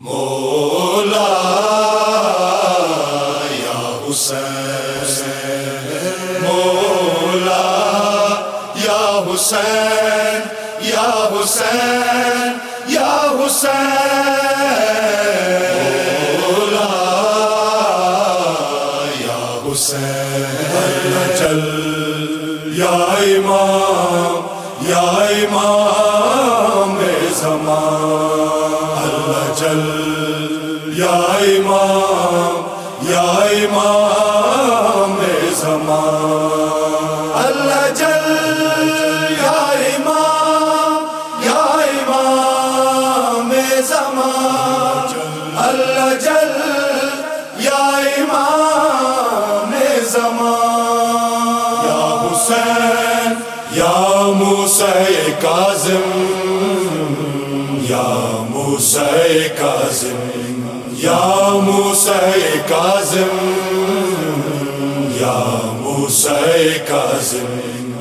مولا یا حسین، مولا یا حسین، یا حسین، یا حسین، مولا یا حسین، چل یا امام، یا امام زمان، اللہ جل یا امام، یا امام زمان، اللہ جل یا امام، یا امام زمان، اللہ جل یا امام زمان، یا حسین یا موسیٰ کاظم، یا موسیٰ کاظم، یا موسیٰ کاظم، یا موسیٰ کاظم،